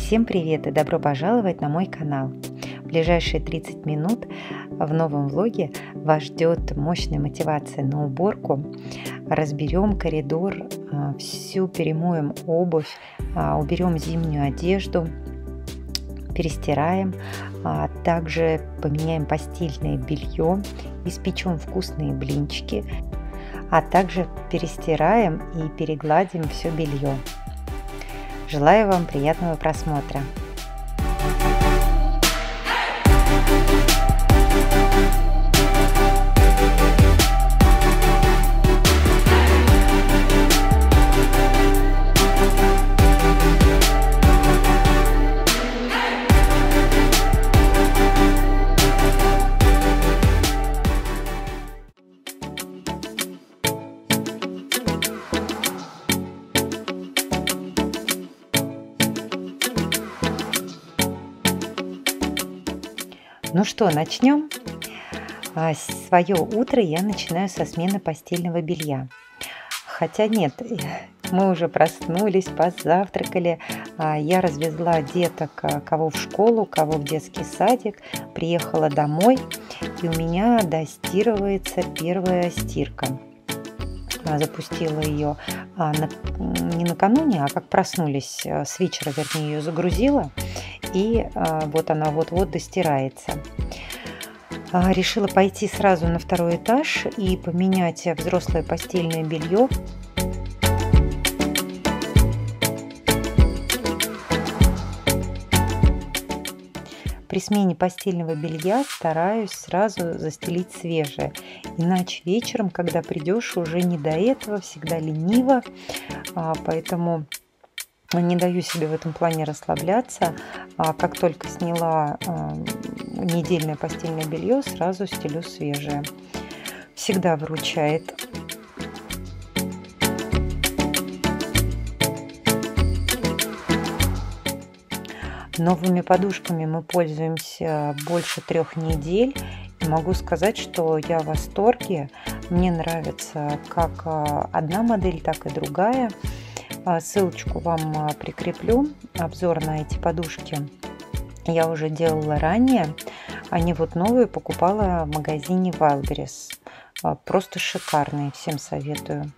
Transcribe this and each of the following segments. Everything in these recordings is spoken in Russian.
Всем привет и добро пожаловать на мой канал. В ближайшие 30 минут в новом влоге вас ждет мощная мотивация на уборку. Разберем коридор, всю перемоем обувь, уберем зимнюю одежду, перестираем, также поменяем постельное белье, испечем вкусные блинчики, а также перестираем и перегладим все белье. Желаю вам приятного просмотра. Ну что, начнем? Свое утро я начинаю со смены постельного белья. Хотя нет, мы уже проснулись, позавтракали. Я развезла деток, кого в школу, кого в детский садик. Приехала домой, и у меня достирывается первая стирка. Запустила ее не накануне, а как проснулись, с вечера, вернее, ее загрузила. И вот она вот-вот достирается. Решила пойти сразу на второй этаж и поменять взрослое постельное белье. При смене постельного белья стараюсь сразу застелить свежее. Иначе вечером, когда придешь, уже не до этого, всегда лениво. Поэтому не даю себе в этом плане расслабляться. Как только сняла недельное постельное белье, сразу стелю свежее. Всегда выручает. Новыми подушками мы пользуемся больше 3 недель. И могу сказать, что я в восторге. Мне нравится как одна модель, так и другая. Ссылочку вам прикреплю. Обзор на эти подушки я уже делала ранее. Они вот новые покупала в магазине Wildberries. Просто шикарные, всем советую.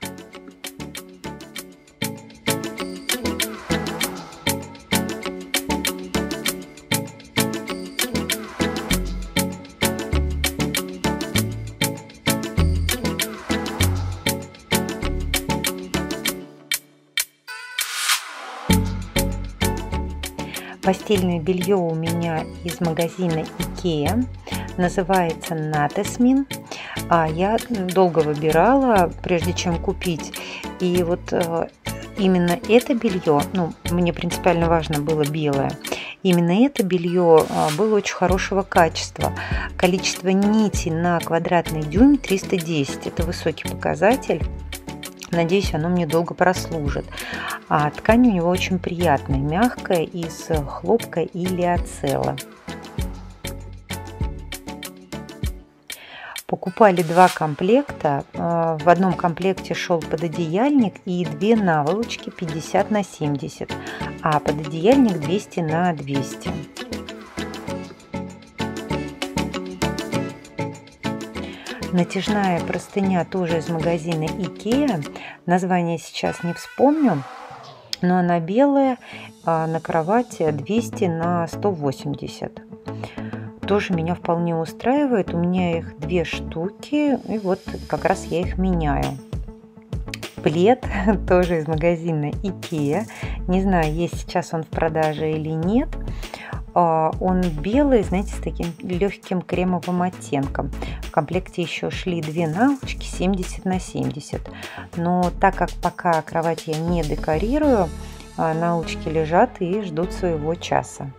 Постельное белье у меня из магазина IKEA, называется Натесмин. Я долго выбирала, прежде чем купить. И вот именно это белье, мне принципиально важно было белое. Именно это белье было очень хорошего качества. Количество нитей на квадратный дюйм 310. Это высокий показатель. Надеюсь, оно мне долго прослужит. Ткань у него очень приятная, мягкая, из хлопка и лиоцелла. Покупали 2 комплекта. В одном комплекте шел пододеяльник и 2 наволочки 50 на 70, а пододеяльник 200 на 200. Натяжная простыня тоже из магазина IKEA. Название сейчас не вспомню, но она белая, на кровати 200 на 180. Тоже меня вполне устраивает. У меня их 2 штуки, и вот как раз я их меняю. Плед тоже из магазина IKEA. Не знаю, есть сейчас он в продаже или нет. Он белый, знаете, с таким легким кремовым оттенком. В комплекте еще шли 2 наволочки 70 на 70. Но так как пока кровать я не декорирую, наволочки лежат и ждут своего часа.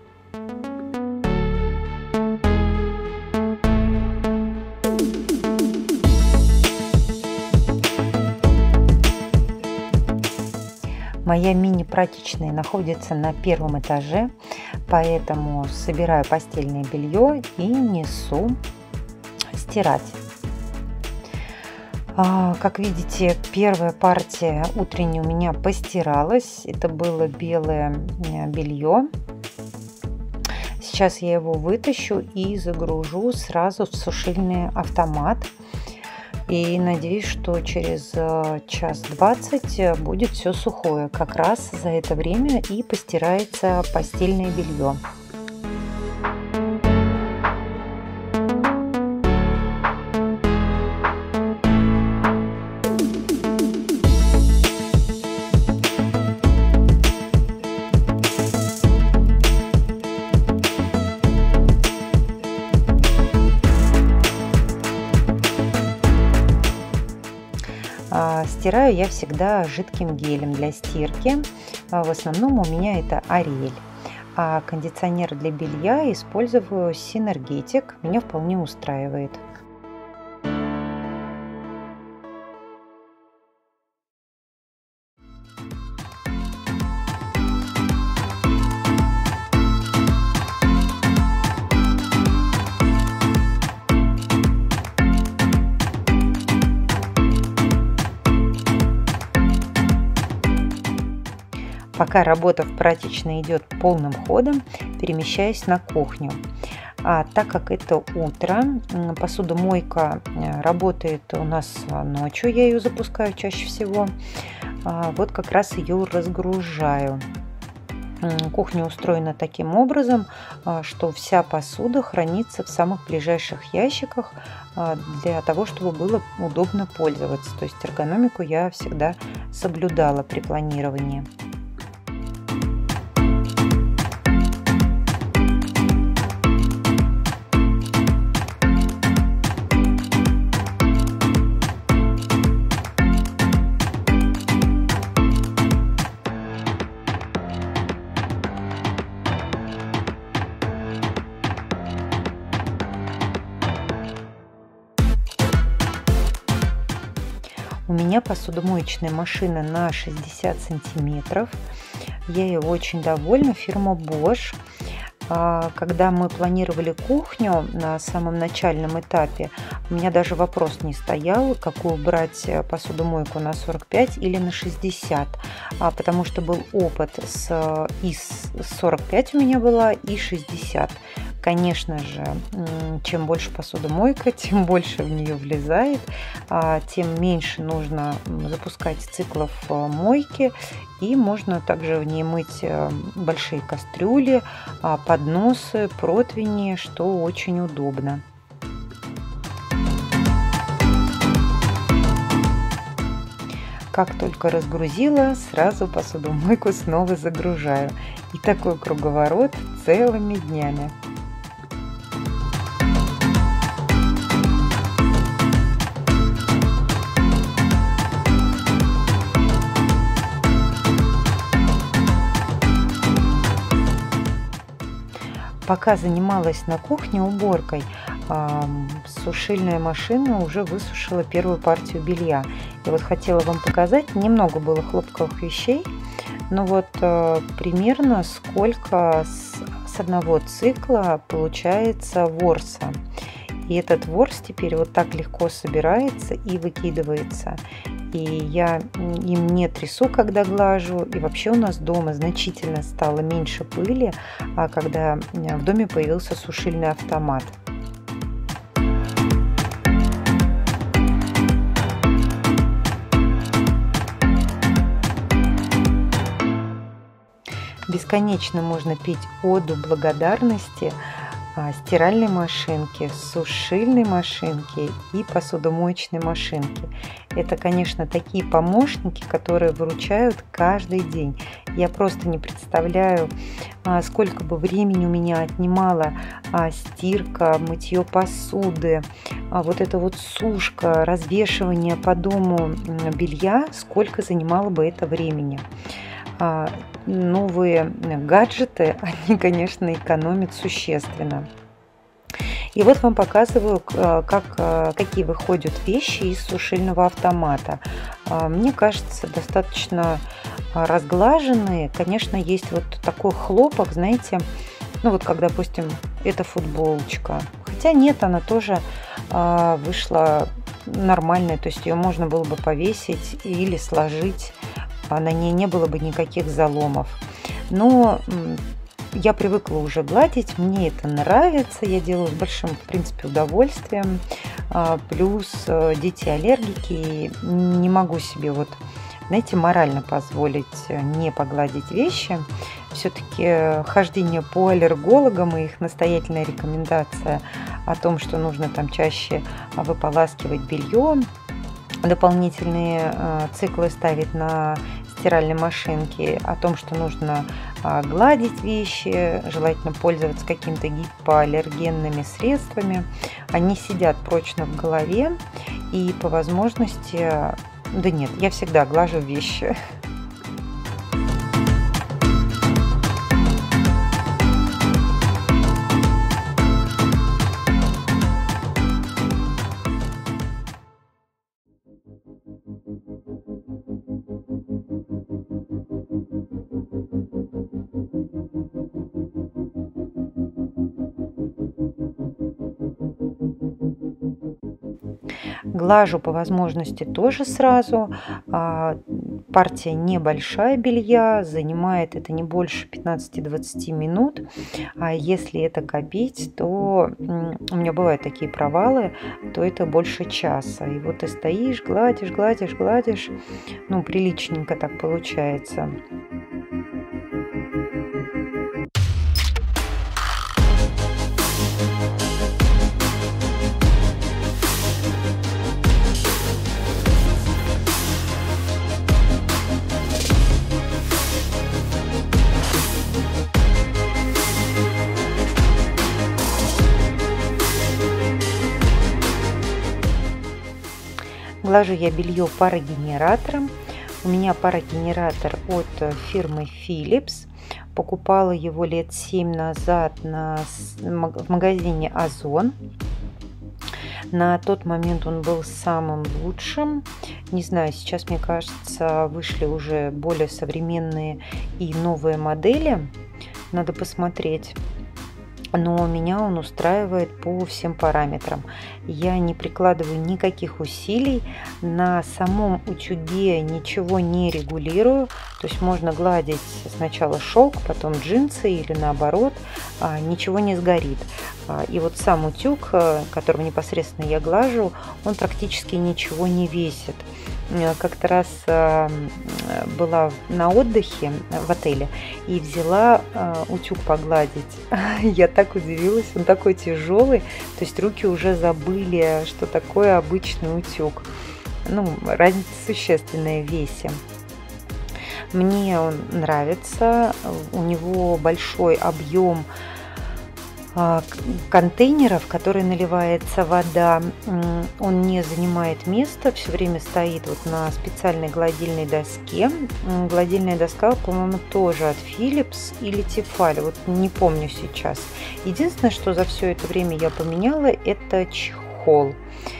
Моя мини-прачечная находится на 1-м этаже, поэтому собираю постельное белье и несу стирать. Как видите, первая партия утренняя у меня постиралась. Это было белое белье. Сейчас я его вытащу и загружу сразу в сушильный автомат. И надеюсь, что через час 20 будет все сухое. Как раз за это время и постирается постельное белье. Стираю я всегда жидким гелем для стирки. В основном у меня это Ариэль. А кондиционер для белья использую Синергетик. Меня вполне устраивает. Пока работа в прачечной идет полным ходом, перемещаюсь на кухню. Так как это утро, посудомойка работает у нас ночью, я ее запускаю чаще всего. Вот как раз ее разгружаю. Кухня устроена таким образом, что вся посуда хранится в самых ближайших ящиках для того, чтобы было удобно пользоваться. То есть эргономику я всегда соблюдала при планировании. У меня посудомоечная машина на 60 сантиметров. Я ей очень довольна. Фирма Bosch. Когда мы планировали кухню на самом начальном этапе, у меня даже вопрос не стоял, какую брать посудомойку, на 45 или на 60, потому что был опыт и 45 у меня была, и 60. Конечно же, чем больше посудомойка, тем больше в нее влезает, тем меньше нужно запускать циклов мойки, и можно также в ней мыть большие кастрюли, подносы, противни, что очень удобно. Как только разгрузила, сразу посудомойку снова загружаю. И такой круговорот целыми днями. Пока занималась на кухне уборкой, сушильная машина уже высушила первую партию белья. И вот хотела вам показать, немного было хлопковых вещей, но вот примерно сколько с одного цикла получается ворса. И этот ворс теперь вот так легко собирается и выкидывается. И я им не трясу, когда глажу. И вообще у нас дома значительно стало меньше пыли, когда в доме появился сушильный автомат. Бесконечно можно петь оду благодарности стиральной машинки, сушильной машинки и посудомоечной машинки. Это, конечно, такие помощники, которые выручают каждый день. Я просто не представляю, сколько бы времени у меня отнимала стирка, мытье посуды, вот эта вот сушка, развешивание по дому белья, сколько занимало бы это времени. Новые гаджеты, они, конечно, экономят существенно. И вот вам показываю, какие выходят вещи из сушильного автомата. Мне кажется, достаточно разглаженные. Конечно, есть вот такой хлопок, знаете, ну вот как, допустим, эта футболочка. Хотя нет, она тоже вышла нормальная, то есть ее можно было бы повесить или сложить. На ней не было бы никаких заломов. Но Я привыкла уже гладить, мне это нравится, я делаю с большим, в принципе, удовольствием. Плюс дети аллергики, не могу себе вот, знаете, морально позволить не погладить вещи. Все-таки хождение по аллергологам и их настоятельная рекомендация о том, что нужно там чаще выполаскивать белье, дополнительные циклы ставить на стиральной машинке, о том, что нужно гладить вещи, желательно пользоваться какими-то гипоаллергенными средствами. Они сидят прочно в голове, и по возможности, да нет, я всегда глажу вещи. Глажу по возможности тоже сразу. Партия небольшая белья, занимает это не больше 15-20 минут. А если это копить, то у меня бывают такие провалы, то это больше часа. И вот ты стоишь, гладишь, гладишь, гладишь. Ну, приличненько так получается. Глажу я белье парогенератором. У меня парогенератор от фирмы Philips. Покупала его лет 7 назад в магазине Озон. На тот момент он был самым лучшим. Не знаю, сейчас, мне кажется, вышли уже более современные и новые модели. Надо посмотреть. Но меня он устраивает по всем параметрам. Я не прикладываю никаких усилий. На самом утюге ничего не регулирую. То есть можно гладить сначала шелк, потом джинсы или наоборот. Ничего не сгорит. И вот сам утюг, которым непосредственно я глажу, он практически ничего не весит. Как-то раз была на отдыхе в отеле и взяла утюг погладить. Я так удивилась, он такой тяжелый, то есть руки уже забыли, что такое обычный утюг. Ну, разница существенная в весе. Мне он нравится, у него большой объем контейнеров, в которые наливается вода. Он не занимает места, все время стоит вот на специальной гладильной доске. Гладильная доска, по-моему, тоже от Philips или Tefal, вот не помню сейчас. Единственное, что за все это время я поменяла, это чехол.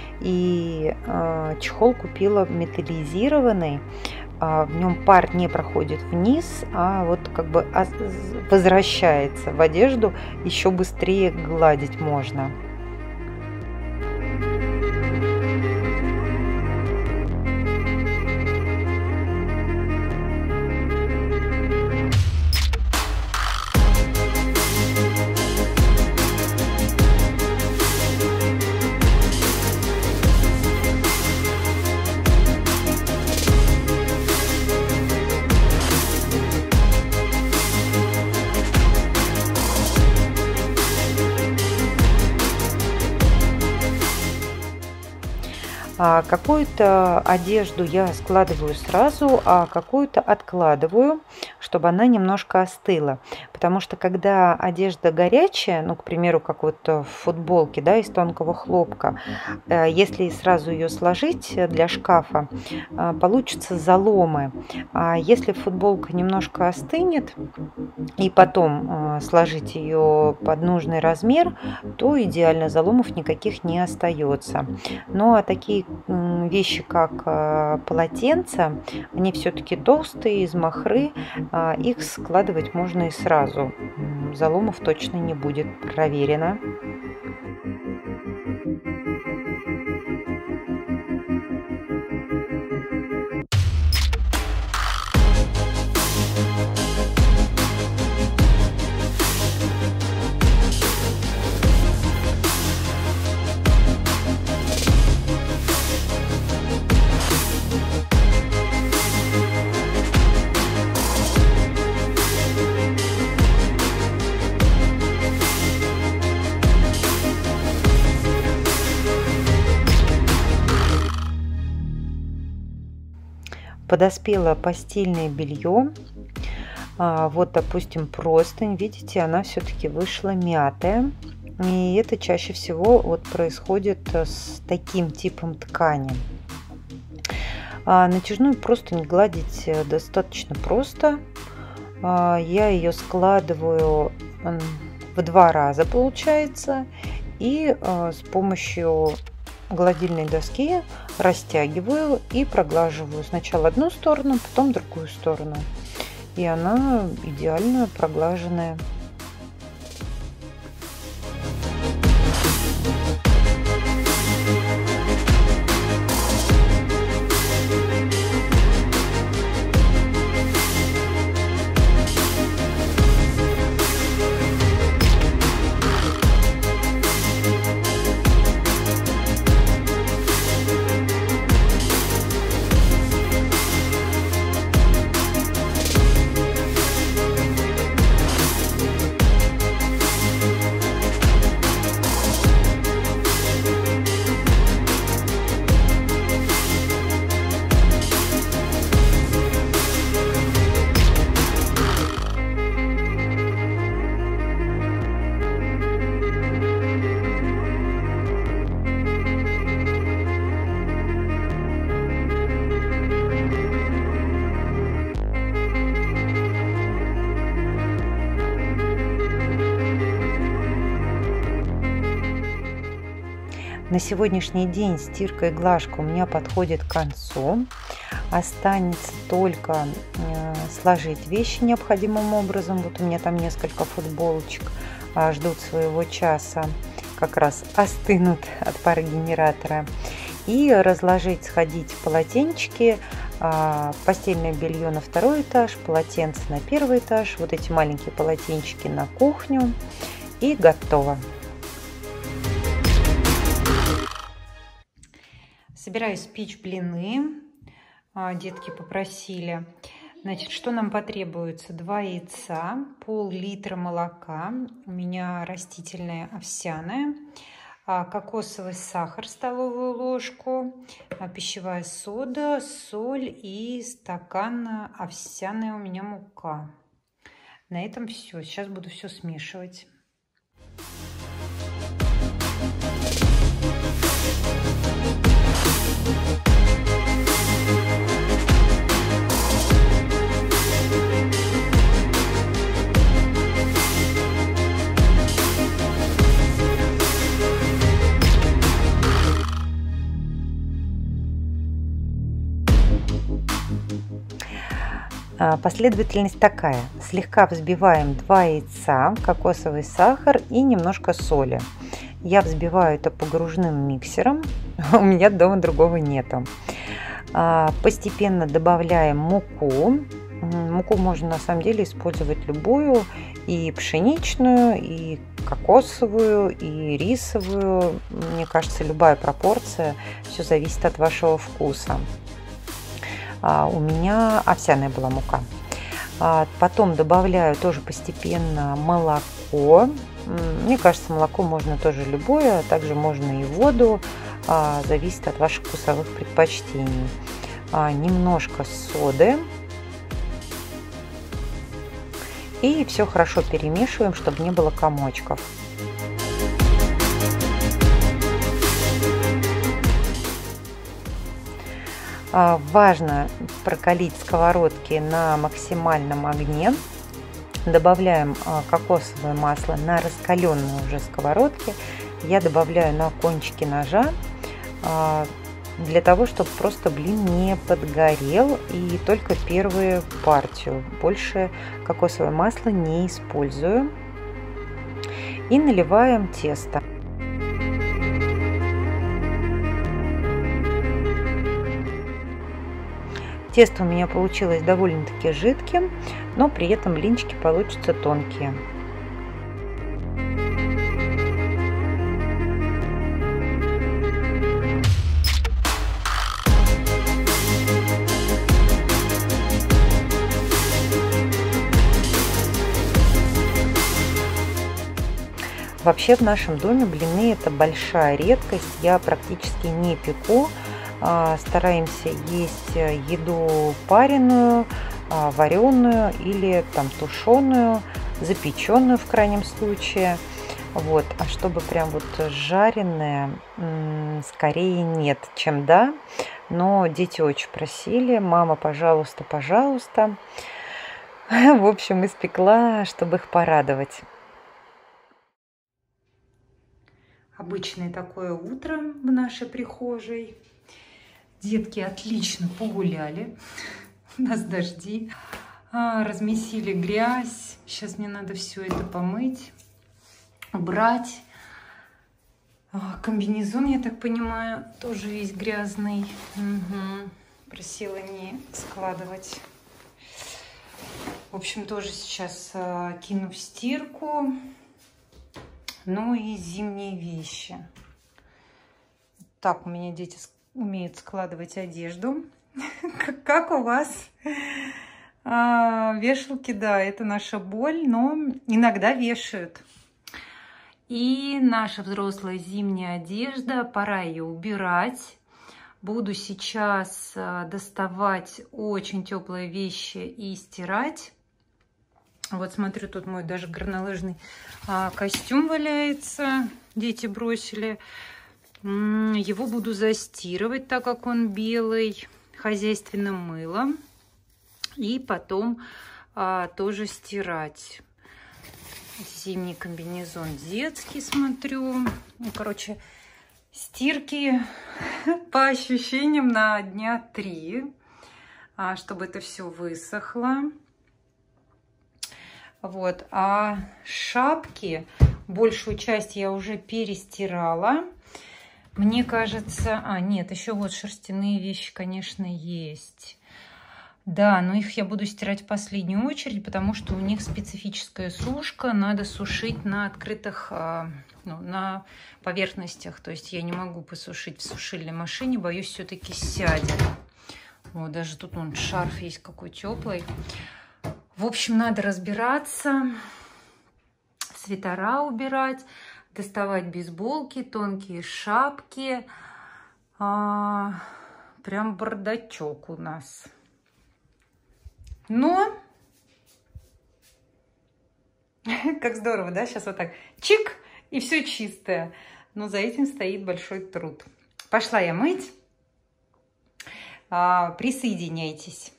И чехол купила металлизированный. В нем пар не проходит вниз, а вот как бы возвращается в одежду, еще быстрее гладить можно. Какую-то одежду я складываю сразу, а какую-то откладываю, чтобы она немножко остыла. Потому что когда одежда горячая, ну, к примеру, как вот в футболке, да, из тонкого хлопка, если сразу ее сложить для шкафа, получатся заломы. А если футболка немножко остынет и потом сложить ее под нужный размер, то идеально, заломов никаких не остается. Ну, а такие вещи, как полотенца, они все-таки толстые, из махры, их складывать можно и сразу. Заломов точно не будет, проверено. Подоспело постельное белье. Вот, допустим, простынь, видите, она все-таки вышла мятая. И это чаще всего вот происходит с таким типом ткани. Натяжную простынь гладить достаточно просто. Я ее складываю в 2 раза, получается, и с помощью гладильной доски растягиваю и проглаживаю сначала одну сторону, потом другую сторону. И она идеально проглаженная. На сегодняшний день стирка и глажка у меня подходит к концу. Останется только сложить вещи необходимым образом. Вот у меня там несколько футболочек ждут своего часа, как раз остынут от парогенератора. И разложить, сходить полотенчики, постельное белье на 2-й этаж, полотенце на 1-й этаж, вот эти маленькие полотенчики на кухню, и готово. Собираюсь печь блины. Детки попросили. Значит, что нам потребуется? 2 яйца, пол-литра молока. У меня растительное овсяное. Кокосовый сахар, столовую ложку. Пищевая сода, соль и стакан овсяная у меня мука. На этом все. Сейчас буду все смешивать. Последовательность такая. Слегка взбиваем 2 яйца, кокосовый сахар и немножко соли. Я взбиваю это погружным миксером. У меня дома другого нету. Постепенно добавляем муку. Муку можно на самом деле использовать любую. И пшеничную, и кокосовую, и рисовую. Мне кажется, любая пропорция. Все зависит от вашего вкуса. У меня овсяная была мука. Потом добавляю тоже постепенно молоко. Мне кажется, молоко можно тоже любое, а также можно и воду. Зависит от ваших вкусовых предпочтений. Немножко соды. И все хорошо перемешиваем, чтобы не было комочков. Важно прокалить сковородки на максимальном огне. Добавляем кокосовое масло на раскаленные уже сковородки. Я добавляю на кончики ножа, для того, чтобы просто блин не подгорел, и только первую партию. Больше кокосовое масло не использую. И наливаем тесто. Тесто у меня получилось довольно-таки жидким, но при этом блинчики получатся тонкие. Вообще в нашем доме блины — это большая редкость. Я практически не пеку. Стараемся есть еду пареную, вареную или там тушеную, запеченную в крайнем случае. Вот. А чтобы прям вот жареное, скорее нет, чем да. Но дети очень просили: мама, пожалуйста, пожалуйста. В общем, испекла, чтобы их порадовать. Обычное такое утро в нашей прихожей. Детки отлично погуляли. У нас дожди. Размесили грязь. Сейчас мне надо все это помыть, убрать. Комбинезон, я так понимаю, тоже весь грязный. Угу. Просила не складывать. В общем, тоже сейчас кину в стирку. Ну и зимние вещи. Так у меня дети умеют складывать одежду. Как у вас? Вешалки, да, это наша боль, но иногда вешают. И наша взрослая зимняя одежда, пора ее убирать. Буду сейчас доставать очень теплые вещи и стирать. Вот смотрю, тут мой даже горнолыжный костюм валяется. Дети бросили. Его буду застирывать, так как он белый, хозяйственным мылом. И потом тоже стирать. Зимний комбинезон детский, смотрю. Ну, короче, стирки по ощущениям на дня 3, чтобы это все высохло. Вот, а шапки, большую часть я уже перестирала. Мне кажется... нет, еще вот шерстяные вещи, конечно, есть. Да, но их я буду стирать в последнюю очередь, потому что у них специфическая сушка. Надо сушить на открытых, на поверхностях. То есть я не могу посушить в сушильной машине, боюсь, все-таки сядет. Вот, даже тут вон шарф есть какой теплый. В общем, надо разбираться, свитера убирать, доставать бейсболки, тонкие шапки. Прям бардачок у нас. Но, как здорово, да, сейчас вот так чик, и все чистое. Но за этим стоит большой труд. Пошла я мыть. Присоединяйтесь.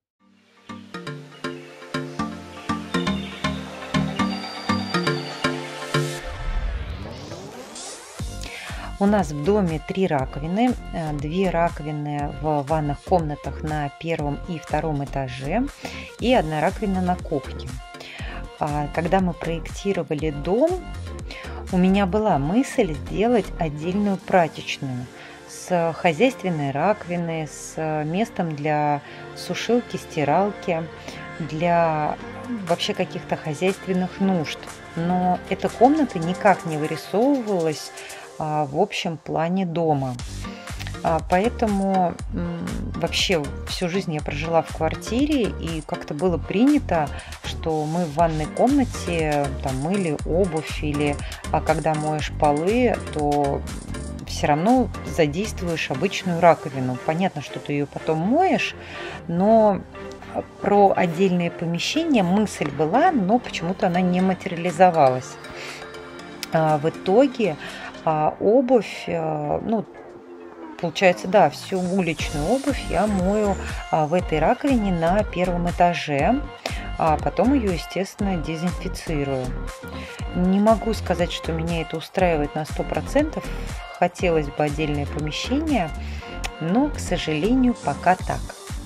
У нас в доме 3 раковины, 2 раковины в ванных комнатах на 1 и 2 этаже и 1 раковина на кухне. Когда мы проектировали дом, у меня была мысль сделать отдельную прачечную с хозяйственной раковиной, с местом для сушилки, стиралки, для вообще каких-то хозяйственных нужд. Но эта комната никак не вырисовывалась в общем плане дома. Поэтому вообще всю жизнь я прожила в квартире, и как-то было принято, что мы в ванной комнате там мыли обувь, или когда моешь полы, то все равно задействуешь обычную раковину. Понятно, что ты ее потом моешь, но про отдельные помещения мысль была, но почему-то она не материализовалась. В итоге обувь, получается, да, всю уличную обувь я мою в этой раковине на 1 этаже, а потом ее, естественно, дезинфицирую. Не могу сказать, что меня это устраивает на 100%. Хотелось бы отдельное помещение, но, к сожалению, пока так.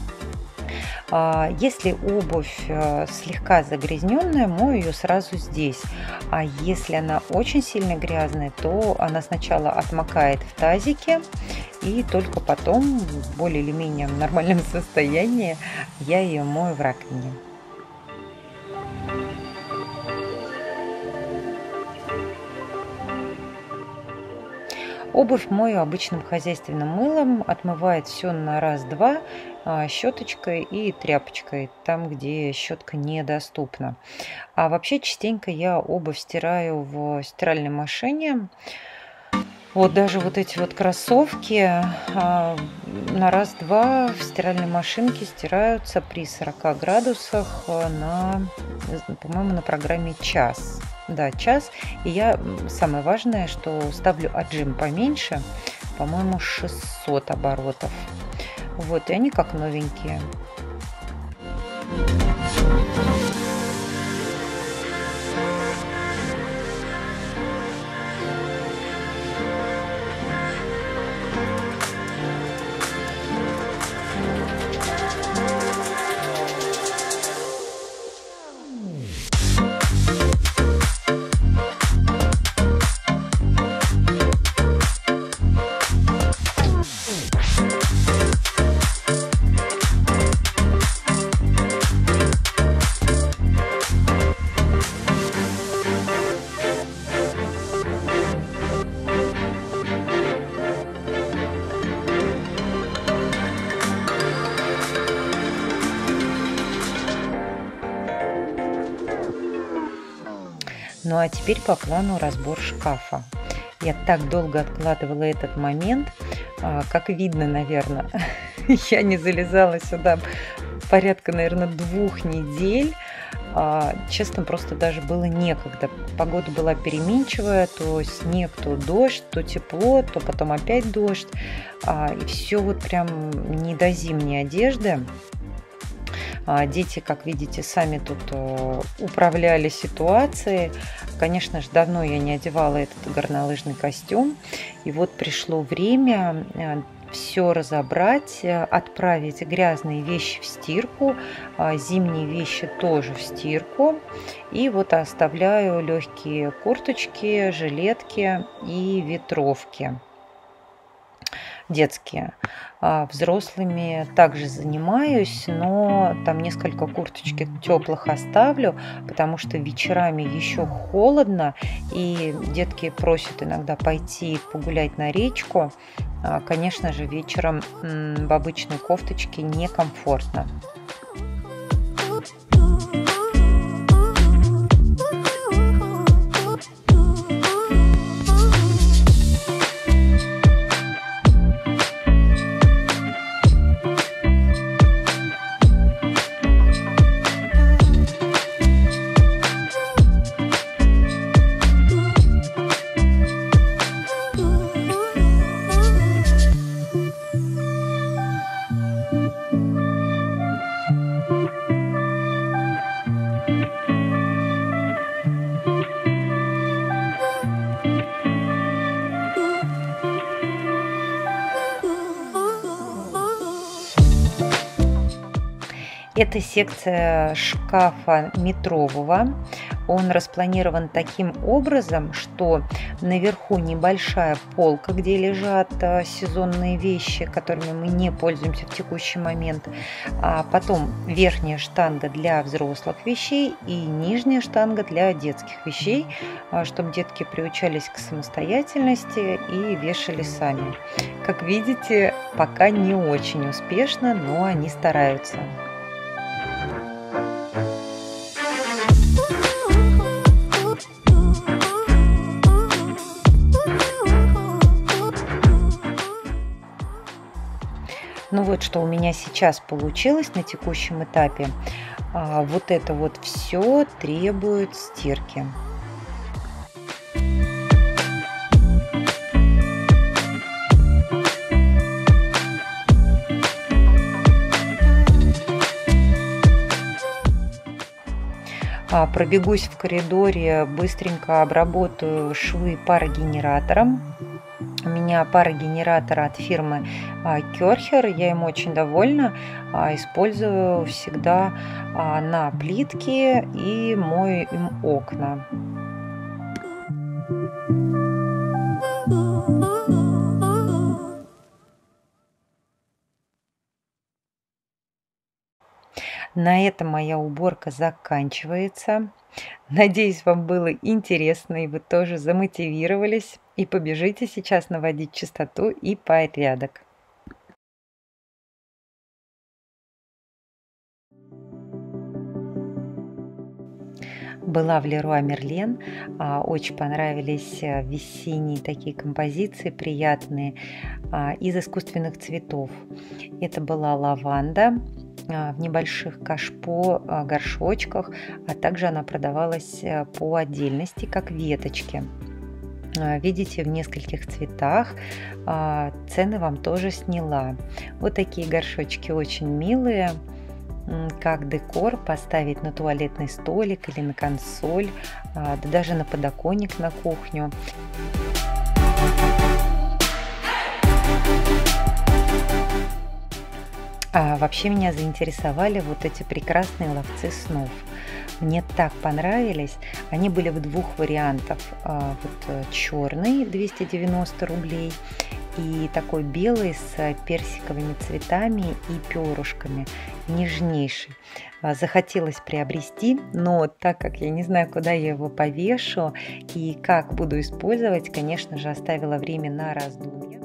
Если обувь слегка загрязненная, мою ее сразу здесь. А если она очень сильно грязная, то она сначала отмокает в тазике, и только потом в более или менее нормальном состоянии я ее мою в раковине. Обувь мою обычным хозяйственным мылом, отмывает все на раз-два, щеточкой и тряпочкой, там, где щетка недоступна. А вообще частенько я обувь стираю в стиральной машине. Вот даже вот эти вот кроссовки на раз-два в стиральной машинке стираются при 40 градусах на, по-моему, на программе час. Да, час. И я, самое важное, что ставлю отжим поменьше, по-моему, 600 оборотов. Вот, и они как новенькие. Ну а теперь по плану разбор шкафа. Я так долго откладывала этот момент, как видно, наверное, я не залезала сюда порядка, наверное, 2 недель. Честно, просто даже было некогда. Погода была переменчивая, то снег, то дождь, то тепло, то потом опять дождь. И все вот прям не до зимней одежды. Дети, как видите, сами тут управляли ситуацией. Конечно же, давно я не одевала этот горнолыжный костюм. И вот пришло время все разобрать, отправить грязные вещи в стирку, зимние вещи тоже в стирку. И вот оставляю легкие курточки, жилетки и ветровки детские. Взрослыми также занимаюсь, но там несколько курточек теплых оставлю, потому что вечерами еще холодно, и детки просят иногда пойти погулять на речку. Конечно же, вечером в обычной кофточке некомфортно. Это секция шкафа метрового. Он распланирован таким образом, что наверху небольшая полка, где лежат сезонные вещи, которыми мы не пользуемся в текущий момент. А потом верхняя штанга для взрослых вещей и нижняя штанга для детских вещей, чтобы детки приучались к самостоятельности и вешали сами. Как видите, пока не очень успешно, но они стараются. Ну вот что у меня сейчас получилось на текущем этапе. Вот это вот все требует стирки. Пробегусь в коридоре, быстренько обработаю швы парогенератором. У меня парогенератор от фирмы Керхер, я им очень довольна. Использую всегда на плитке и мою им окна. На этом моя уборка заканчивается. Надеюсь, вам было интересно, и вы тоже замотивировались и побежите сейчас наводить чистоту и порядок. Была в Леруа Мерлен, очень понравились весенние такие композиции приятные из искусственных цветов. Это была лаванда в небольших кашпо горшочках, а также она продавалась по отдельности, как веточки. Видите, в нескольких цветах. Цены вам тоже сняла. Вот такие горшочки очень милые. Как декор поставить на туалетный столик или на консоль, да даже на подоконник на кухню. Вообще меня заинтересовали вот эти прекрасные ловцы снов. Мне так понравились. Они были в двух вариантах. Вот черный 290 рублей и такой белый с персиковыми цветами и перышками, нежнейший. Захотелось приобрести, но так как я не знаю, куда я его повешу и как буду использовать, конечно же, оставила время на раздумье.